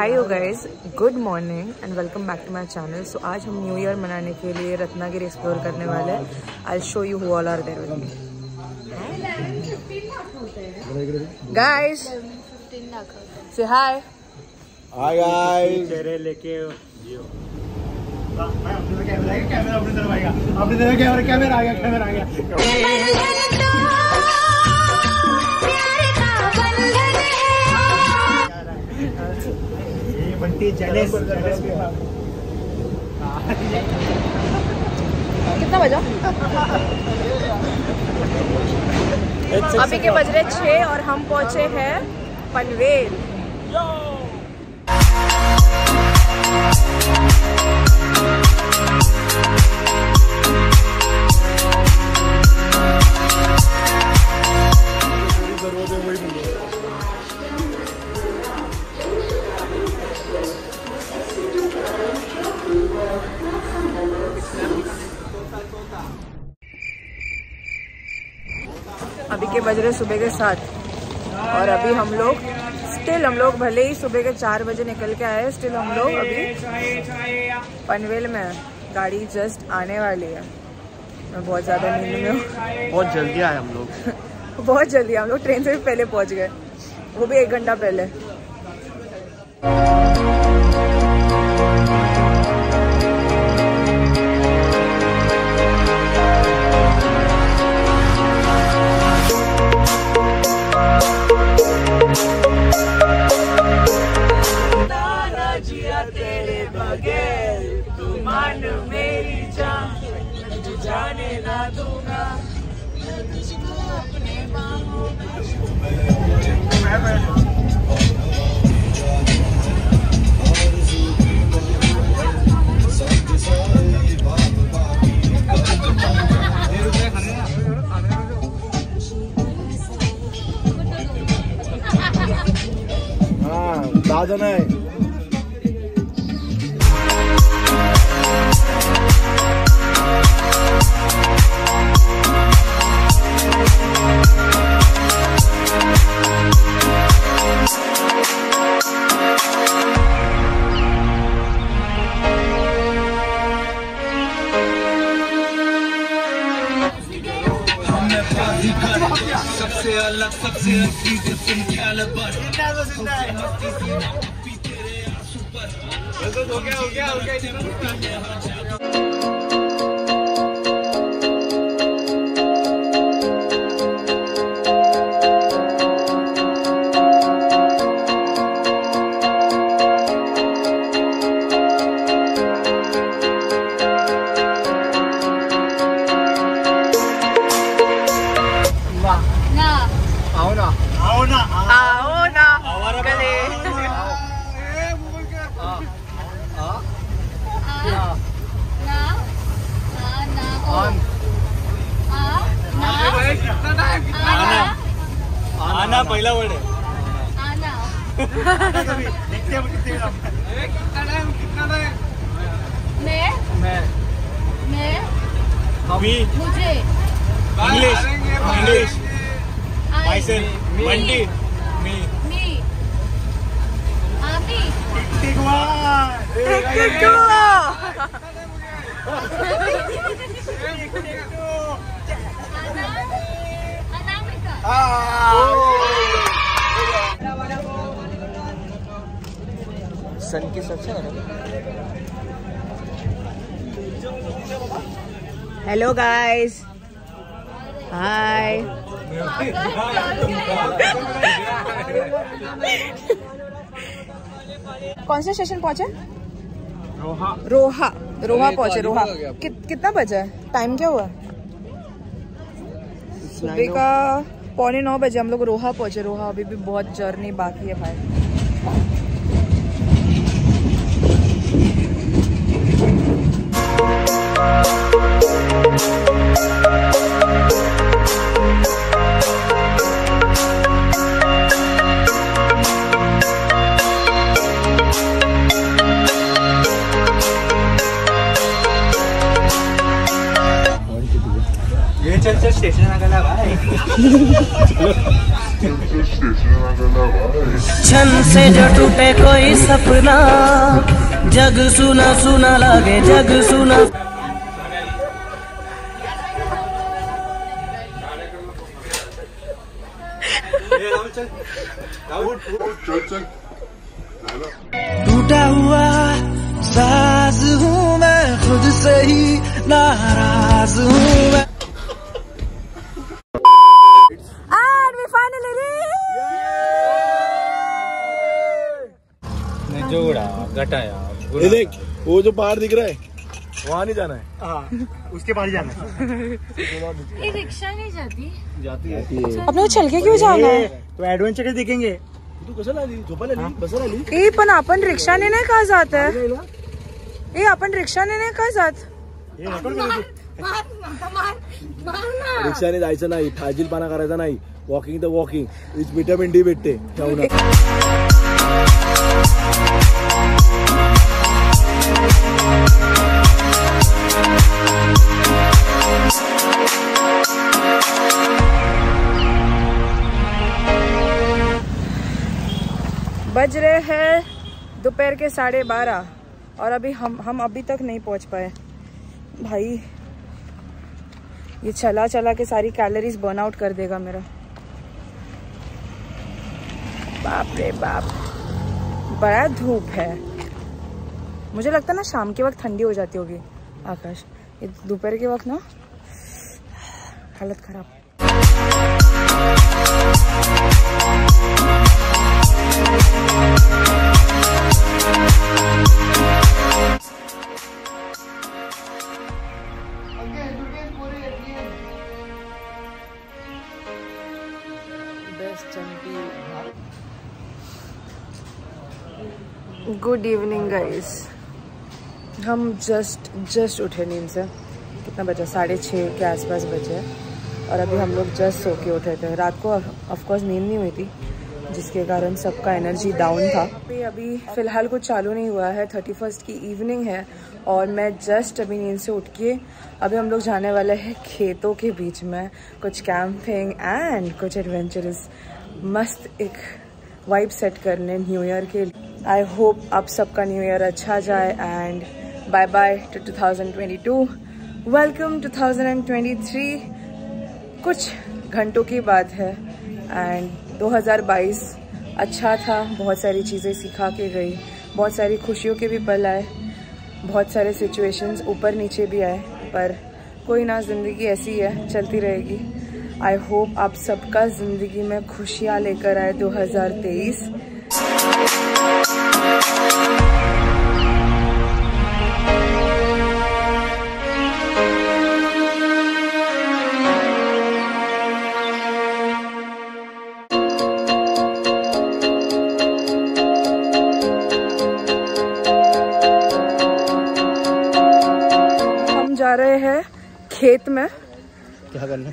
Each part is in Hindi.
Hi you guys, good morning and welcome back to my channel. So आज हम न्यू ईयर मनाने के लिए रत्नागिरी एक्सप्लोर करने वाले हैं। I show you who all are there with me. Guys से हाय। Hi guys. चेहरे लेके जियो। कैमरा अपनी तरफ आएगा। अपनी तरफ कैमरा आ गया। बंटी जेलस कितना बजा? अभी के बज रहे 6 और हम पहुंचे हैं पनवेल। अभी के बज रहे सुबह के 7 और अभी हम लोग भले ही सुबह के 4 बजे निकल के आए, स्टिल हम लोग अभी पनवेल में हैं। गाड़ी जस्ट आने वाली है। मैं बहुत ज़्यादा नींद में हूँ। बहुत जल्दी आए हम लोग। बहुत जल्दी हम लोग ट्रेन से भी पहले पहुँच गए, वो भी 1 घंटा पहले। मेरी जान जाने ना दूंगा तुझको अपने बाहों में। हाँ दादा नहीं। सबसे अलग सबसे तुम ख्याल पर हो गया आओ ना गले। आना पहिला वर्ड है। मुझे इंग्लिश myself बंटी मी आमी सन की सबसे हेलो गाइस, हाय। कौन से स्टेशन पहुंचे? रोहा पहुंचे। रोहा कितना बजा है? टाइम क्या हुआ? सुबह का 8:45 बजे हम लोग रोहा पहुंचे। रोहा अभी भी बहुत जर्नी बाकी है भाई। चल चल स्टेशन आगला भाई। छन से जो टूटे कोई सपना, जग सुना सुना लगे जग सुना। टूटा हुआ साज हूँ मैं, खुद से ही नाराज हूँ मैं। And we finally जोड़ा घटाया। ये देख, वो जो पहाड़ दिख रहा है वहाँ नहीं जाना है। हाँ, उसके पास जाना है। ये रिक्शा नहीं जाती? जाती है। अपने चल के क्यों जाना है? तो एडवेंचर देखेंगे। तू कसं आली? झोपायला आली? बसायला आली? ए पण आपण रिक्षाने नाही का जात आहे? ए आपण रिक्षाने नाही का जात? रिक्षाने जायचं नाही, फाजीलपणा करायचा नाही, वॉकिंग तर वॉकिंग, विटामिन डी भेटते. बज रहे हैं दोपहर के 12:30 और अभी हम अभी तक नहीं पहुंच पाए भाई। ये चला चला के सारी कैलोरीज बर्न आउट कर देगा मेरा। बाप रे बाप, बड़ा धूप है। मुझे लगता है ना शाम के वक्त ठंडी हो जाती होगी आकाश, ये दोपहर के वक्त ना हालत खराब। गुड इवनिंग गाइस, हम जस्ट उठे नींद से। कितना बजा? 6:30 के आसपास बजे और अभी हम लोग जस्ट सो के उठे थे। रात को ऑफकोर्स नींद नहीं हुई थी, जिसके कारण सबका एनर्जी डाउन था। अभी फ़िलहाल कुछ चालू नहीं हुआ है, 31st की इवनिंग है और मैं जस्ट अभी नींद से उठ के अभी हम लोग जाने वाले हैं खेतों के बीच में कुछ कैंपिंग एंड कुछ एडवेंचरस मस्त एक वाइब सेट करने न्यू ईयर के लिए। आई होप आप सबका न्यू ईयर अच्छा जाए and bye bye to 2022, welcome 2023। कुछ घंटों की बात है एंड 2022 अच्छा था, बहुत सारी चीज़ें सिखा के गई, बहुत सारी खुशियों के भी पल आए, बहुत सारे सिचुएशंस ऊपर नीचे भी आए, पर कोई ना, ज़िंदगी ऐसी है, चलती रहेगी। आई होप आप सबका ज़िंदगी में खुशियाँ लेकर आए 2023। हम जा रहे हैं खेत में। क्या करना?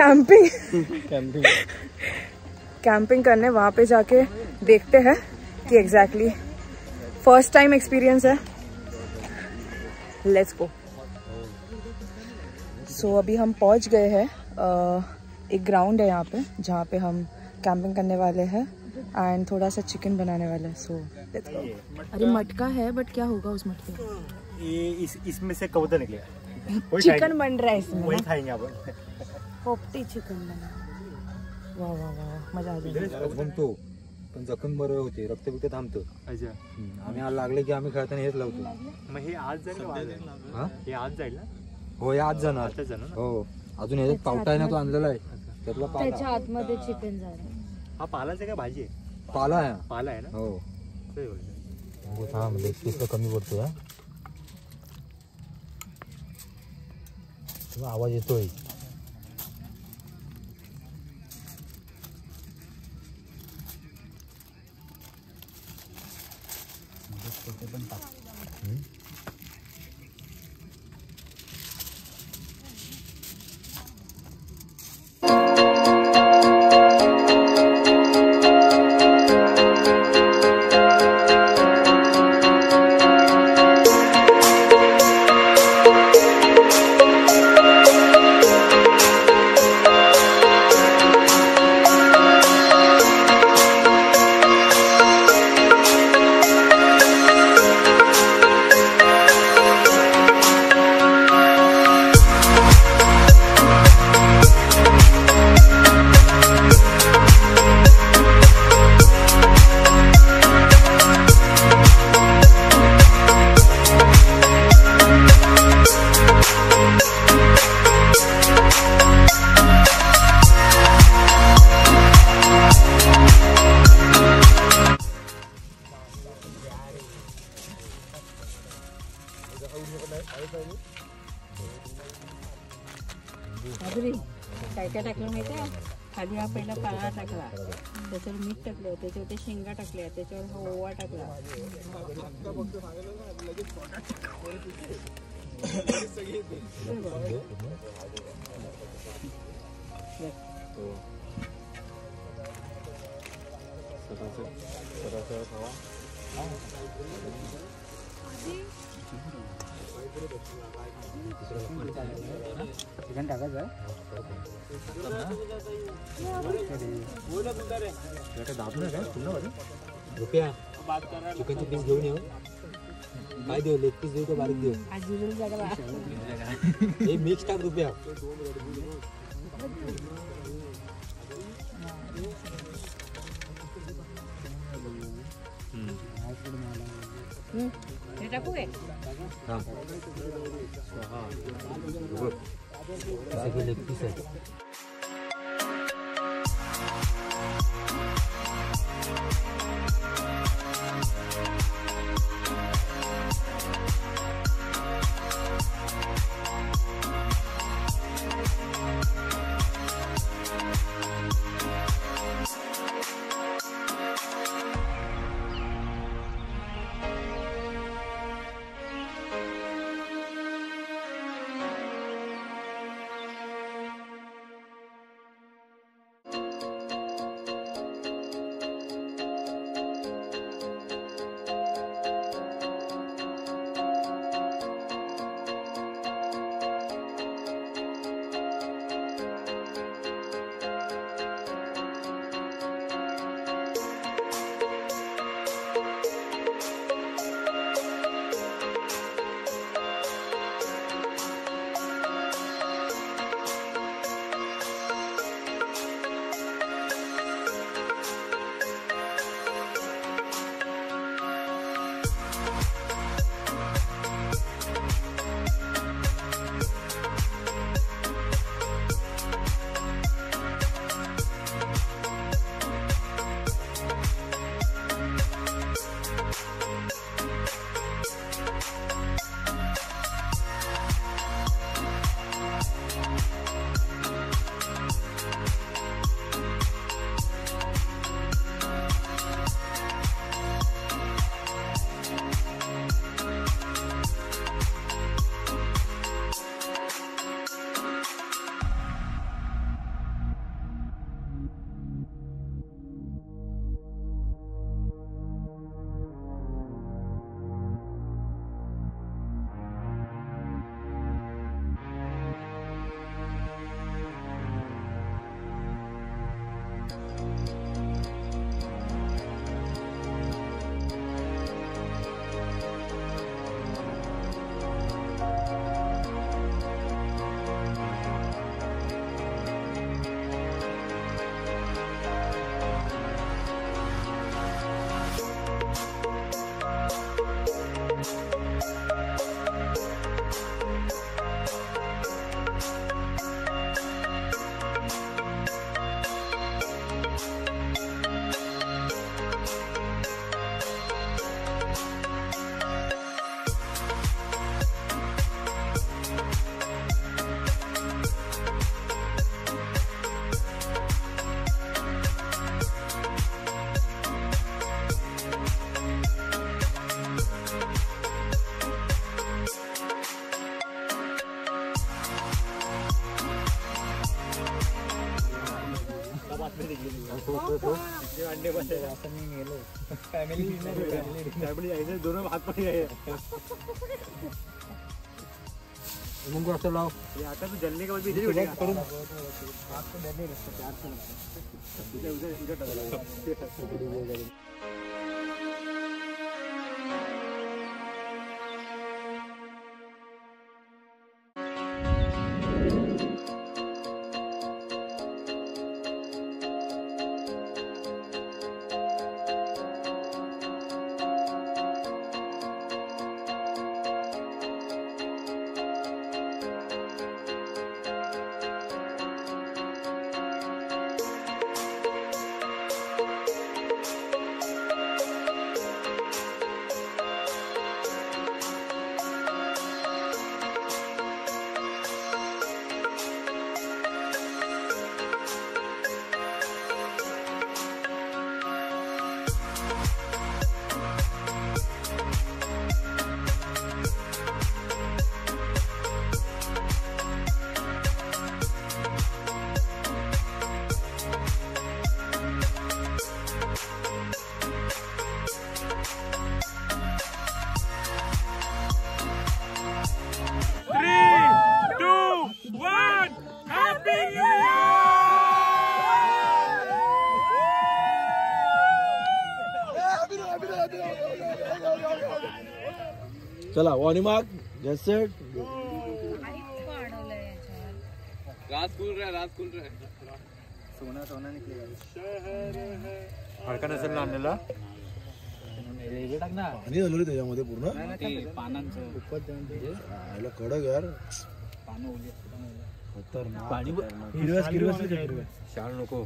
कैंपिंग करने। वहाँ पे जाके देखते हैं कि एग्जैक्टली फर्स्ट टाइम एक्सपीरियंस है। Let's go. सो अभी हम पहुँच गए हैं, एक ग्राउंड है यहाँ पे जहाँ पे हम कैंपिंग करने वाले हैं एंड थोड़ा सा चिकन बनाने वाले हैं। So let's go. अरे मटका है, बट क्या होगा उस मटके का? ये इसमें से कबूतर निकलेगा। चिकन बन रहा है इसमें, वही खाएंगे आपण। पोपटी चिकन बना। वाह वाह वाह, मजा आ जाएगा। म्हणतो पण जखम बरं होते, रक्त बिक्त थांबतं. अच्छा, आम्ही आज लागले की आम्ही खेळताना हेच लावतो. मग हे आज जाईल ना? हा, हे आज जाईल ना? हो, हे आज जाणार. आजच जाणार ना? हो, अजून ह्याच्यात पावटा आहे ना, तो आणलेला आहे त्यातला त्याच्या पाला. आतमध्ये चिकन झालं. हा पालाच आहे का भाजी आहे? पाला आहे. पाला आहे ना? हो, ते बोलतोय. हो, थांब, लेग पीस कमी पडतो. आवाज येतोय. माधुरी काय काय टाकलं माहिती आहे? खाली हा पहिला पाला टाकला, त्याच्यावर मीठ टाकलं, त्याच्यावर ते शेंगा टाकल्या, त्याच्यावर हा ओवा टाकला. चिकन टाकायचं दाबलं काय पूर्ण रुपया चिकनची पीस घेऊन येऊ. काय देऊ? लेग पीस देऊ का बारीक देऊ? हे मिक्स टाक रुपया. हे टाकू काय? लेग पीस आहे. अंडे बसे असं मी गेलो फॅमिली दोनों हात पण मुंगो असं लाव. आता तू जलने के बाद भी इधर ही उठेगा करून आपको डर नहीं लगता प्यार से लगता उधर उधर चला वॉर्निंग मार्क गेट सेट रात खुल रहा है सोना सोना निकलेगा हडका नसेल ना आणलेला टाक ना पाणी झालं त्याच्यामध्ये पूर्ण पानांचं आयला कडक यार पाणी हिरव्या शाळ नको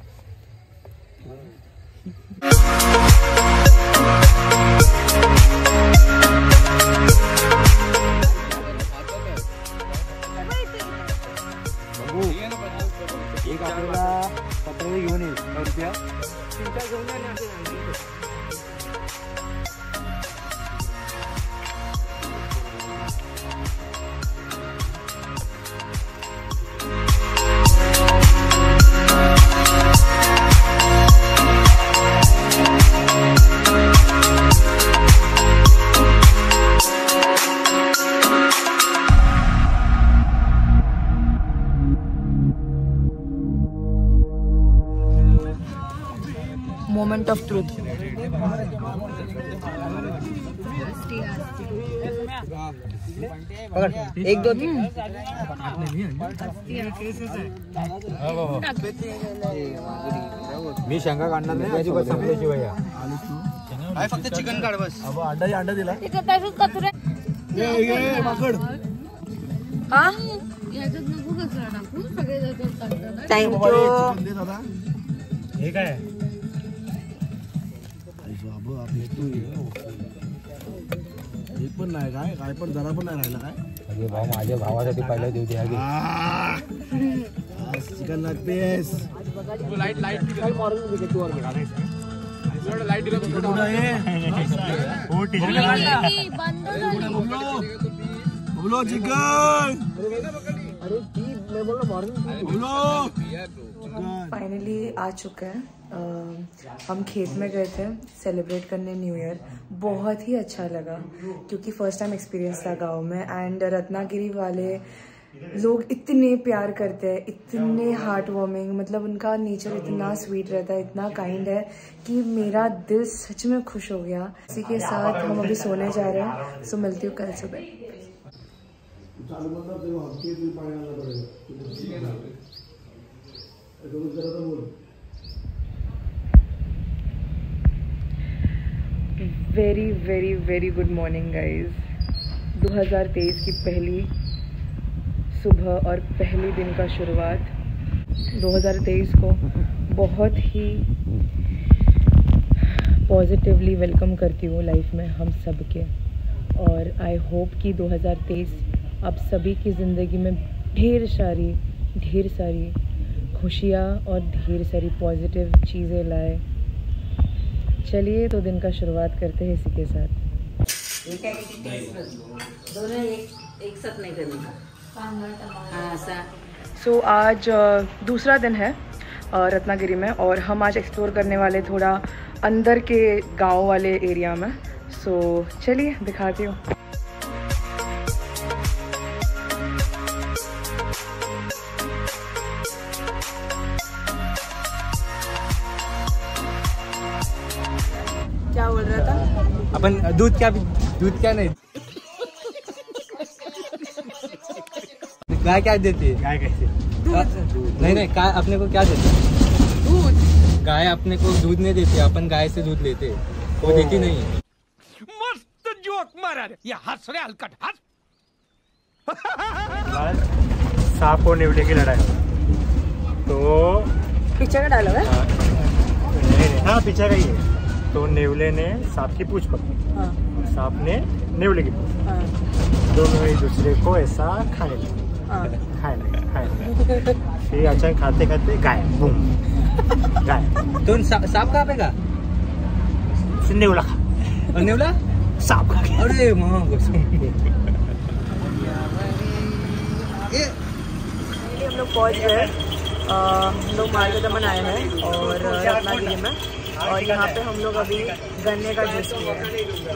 एक आपल्याला पत्रे घेऊन येईल रुपया मोमेंट ऑफ ट्रूथ। एक दो तीन मी शेंगा काढणार नाही अजिबात संपल्याशिवाय फक्त चिकन काढ बस अंडा दिला हाँ थैंक यू। हे काय एक पण नाही काय पण जरा पण नाही राहिला काय अरे भाऊ माझ्या भावासाठी पहिला देऊ दे चिकन लेग पीस बोलो चिकन फाइनली आ चुका है। हम खेत में गए थे सेलिब्रेट करने न्यू ईयर। बहुत ही अच्छा लगा क्योंकि फर्स्ट टाइम एक्सपीरियंस था गांव में। एंड रत्नागिरी वाले लोग इतने प्यार करते हैं, इतने हार्ट वार्मिंग, मतलब उनका नेचर इतना स्वीट रहता है, इतना काइंड है कि मेरा दिल सच में खुश हो गया। इसी के साथ हम अभी सोने जा रहे हैं। सो मिलती हूँ कल सुबह। Very very very good morning guys. 2023 की पहली सुबह और पहली दिन का शुरुआत 2023 को बहुत ही पॉजिटिवली वेलकम करती हूँ लाइफ में हम सब के। और आई होप कि 2023 आप सभी की ज़िंदगी में ढेर सारी खुशियाँ और ढेर सारी पॉजिटिव चीज़ें लाए। चलिए तो दिन का शुरुआत करते हैं इसी के साथ। दोनों एक साथ नहीं करने का। सो आज दूसरा दिन है रत्नागिरी में और हम आज एक्सप्लोर करने वाले थोड़ा अंदर के गांव वाले एरिया में। सो चलिए दिखाती हूँ। क्या बोल रहा था? अपन दूध क्या नहीं गाय क्या देती है? गाय कैसे नहीं काय अपने को क्या देती है? दूध। गाय अपने को दूध नहीं देती, अपन गाय से दूध लेते, वो देती नहीं है। मस्त जोक मारा रे ये हंस रे हलकट हंस। सांप और नेवले की लड़ाई तो पीछे का डायलॉग है। हाँ पीछे का ही है। तो नेवले ने सांप की पूंछ पकड़ी, सांप ने नेवले की पूंछ, दोनों एक दूसरे को ऐसा खाने लगे। फिर अचानक खाते खाते गाय बूम गाय। तो सांप कहाँ पे का? नेवला खा और नेवला सांप खा गया। अरे माँ हम लोग पहुँच गए। हम लोग मार्ग दमन आए हैं और रत्नागिरी में। और यहाँ पे हम लोग अभी गन्ने का जूस पिए हैं।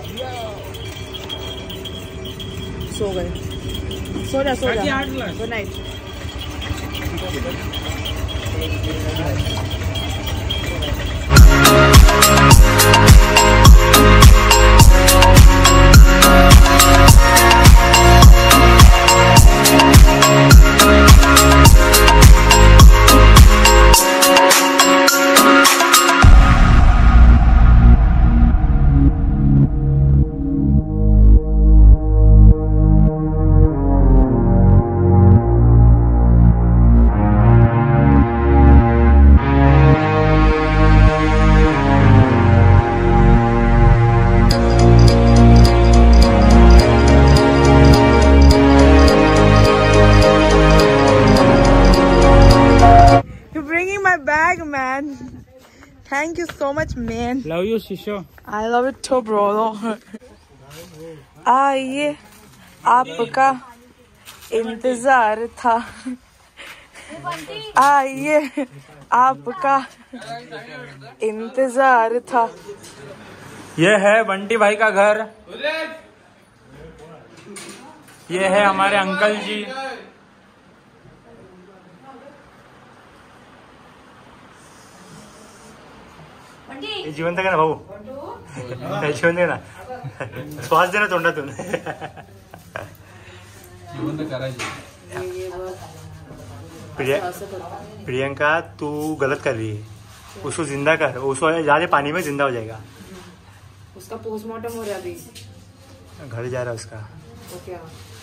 सो गए। सो जा good night. bag, man. Thank you so much, man. Love you, Shisho. I love it too, bro. आइए, आपका इंतजार था. आइए, आपका इंतजार था. ये है बंटी भाई का घर. ये है हमारे अंकल जी. जिवंत आहे ना भाऊ. जिवंत आहे ना. श्वास दे ना तोंडातून. प्रियंका तू गलत कर रही है. उसको जिंदा कर. उसको ज्यादा पानी में जिंदा हो जाएगा. उसका पोस्टमार्टम हो रहा है अभी. घर जा रहा है उसका. तो क्या?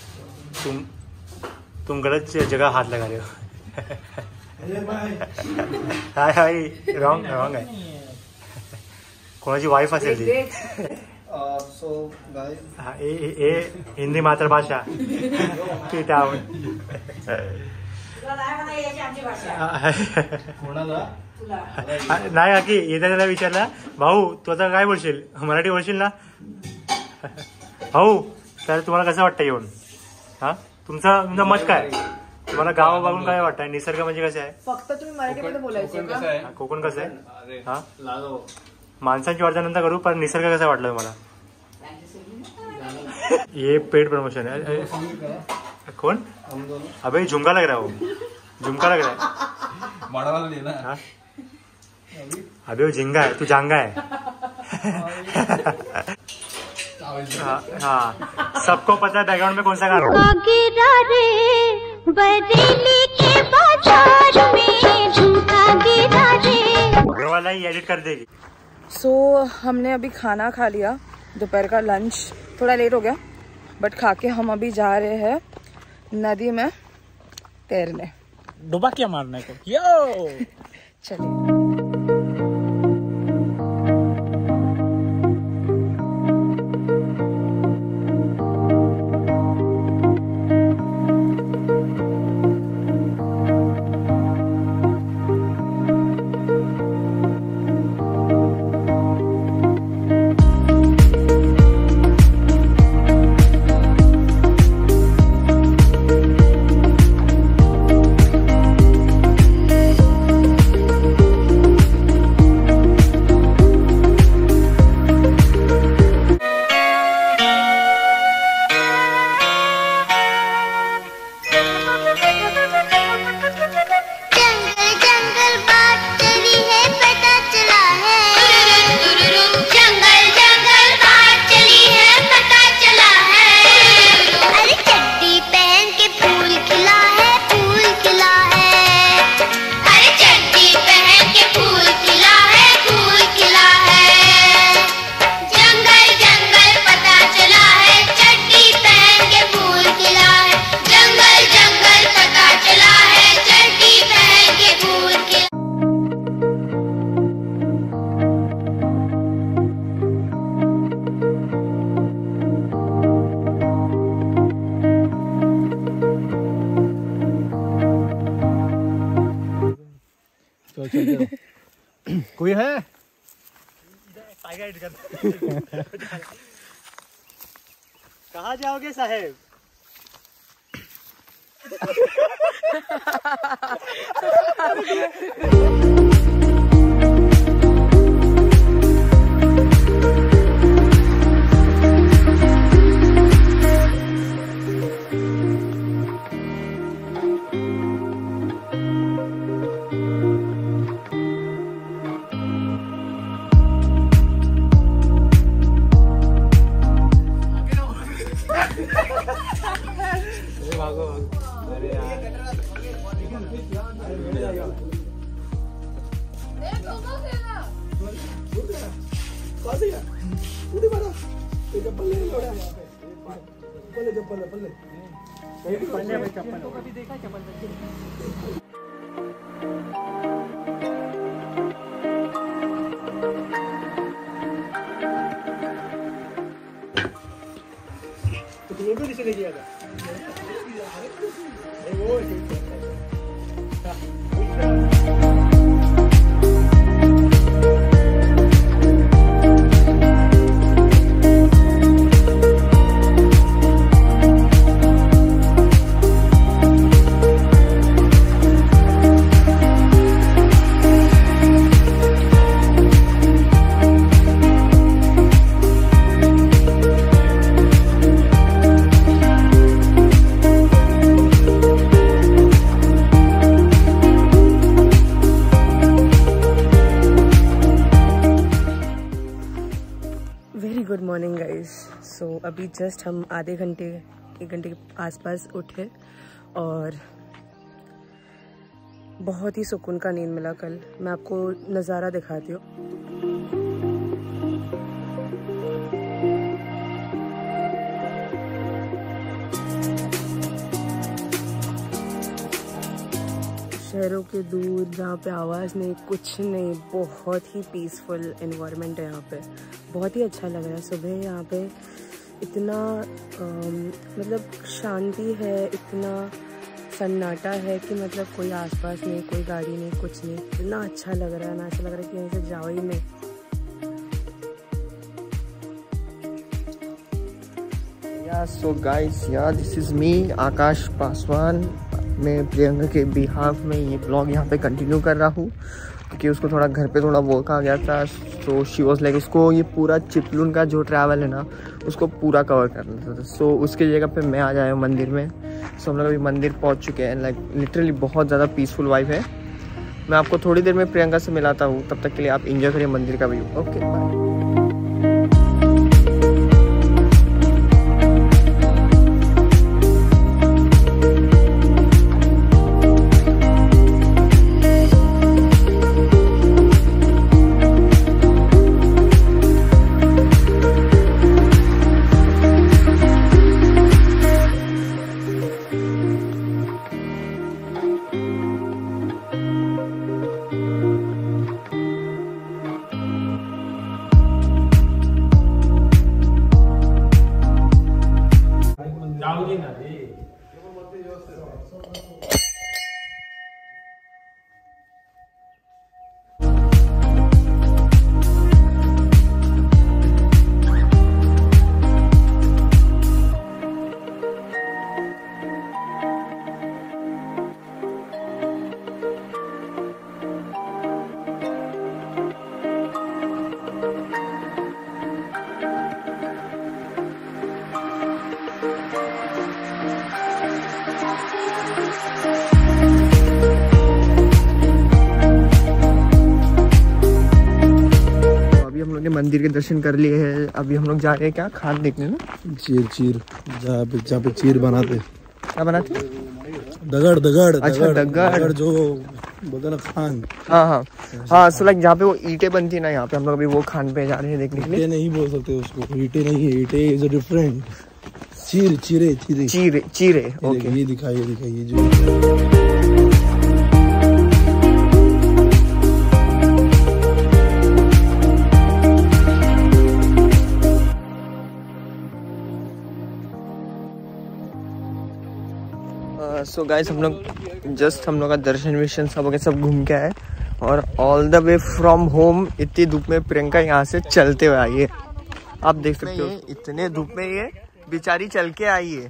तुम गलत जगह हाथ लगा रहे हो. हाय हाय रॉन्ग आहे. कोणाची वाईफ असेल ती. हिंदी मातृभाषा. नाही काकी येत्या त्याला विचारला भाऊ तू आता काय बोलशील. मराठी बोलशील ना भाऊ. तर तुम्हाला कसं वाटतं येऊन. हा तुमचं मत काय. तुम्हाला गाव बघून काय वाटतं. निसर्ग म्हणजे कसं आहे. फक्त तुम्ही मराठीमध्ये बोलायचं का. कोकण कसं आहे. हा माणसांची वार्ता करू पण निसर्ग कसा वाटला तुम्हाला. ये पेड प्रमोशन है. कौन. अबे झुमका लग रहा है. वो झुमका लग रहा है. अबे वो झिंगा है. तू जांगा है. हाँ सबको पता है बैकग्राउंड में कौन सा गाना. वाला ही एडिट कर देगी. सो हमने अभी खाना खा लिया. दोपहर का लंच थोड़ा लेट हो गया बट खा के हम अभी जा रहे हैं नदी में तैरने. डुबकिया मारने को. यो चलिए. कोई है. कहाँ जाओगे साहेब. वो मॉर्निंग गाइस। सो अभी जस्ट हम एक घंटे के आसपास उठे और बहुत ही सुकून का नींद मिला कल। मैं आपको नज़ारा दिखाती हूँ। शहरों के दूर जहाँ पे आवाज़ नहीं, कुछ नहीं, बहुत ही पीसफुल एनवायरनमेंट है यहाँ पे। बहुत ही अच्छा लग रहा है। सुबह यहाँ पे इतना मतलब शांति है, इतना सन्नाटा है कि मतलब कोई आसपास नहीं, कोई गाड़ी नहीं, कुछ नहीं। इतना अच्छा लग रहा है ना, ऐसा लग रहा है कि यहीं से जाओ ही नहीं। So guys, this is me Akash Paswan. मैं प्रियंका के बिहाफ में ये ब्लॉग यहाँ पे कंटिन्यू कर रहा हूँ क्योंकि उसको थोड़ा घर पे थोड़ा वर्क आ गया था। सो शी वॉज लाइक उसको ये पूरा चिपलून का जो ट्रैवल है ना उसको पूरा कवर करना था। सो उसकी जगह पे मैं आ जाया हूँ मंदिर में। सो हम लोग अभी मंदिर पहुँच चुके हैं। लाइक लिटरली बहुत ज़्यादा पीसफुल वाइब है। मैं आपको थोड़ी देर में प्रियंका से मिलाता हूँ, तब तक के लिए आप इंजॉय करिए मंदिर का व्यू। Okay bye. मंदिर के दर्शन कर लिए हैं। अभी हम लोग जा रहे हैं क्या खान देखने ना, चीर जहाँ पे चीर बनाते। क्या बनाते? दगड़। अच्छा दगड़ जो बोलते ना खान। हाँ सो लाइक जहाँ पे वो ईंटें बनती है ना, यहाँ पे हम लोग अभी वो खान पे जा रहे हैं देखने के लिए। ईंटें नहीं बोल सकते उसको, ईंटें नहीं है, ईंटें इज डिफरेंट। चीरे। ओके ये दिखाइए जो सो गाइस हम लोग का दर्शन विशन सब घूम के आए और all the way from home इतनी धूप में प्रियंका यहाँ से चलते हुए आई है। आप देख सकते हो इतने धूप में ये बेचारी चल के आई है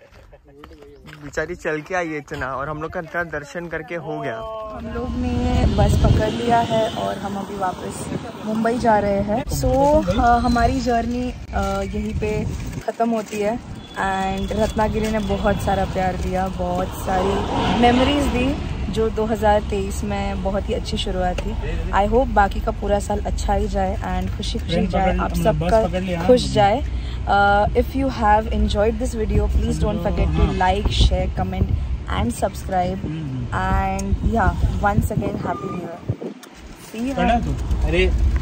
इतना, और हम लोग का इतना दर्शन करके हो गया। हम लोग ने बस पकड़ लिया है और हम अभी वापस मुंबई जा रहे हैं। सो हमारी जर्नी यहीं पे ख़त्म होती है। एंड रत्नागिरी ने बहुत सारा प्यार दिया, बहुत सारी मेमोरीज दी, जो 2023 में बहुत ही अच्छी शुरुआत थी। आई होप बाकी का पूरा साल अच्छा ही जाए एंड खुशी जाए, आप सबका खुश जाए। If you have enjoyed this video please don't forget to like, share, comment and subscribe. And yeah once again happy new year. See you.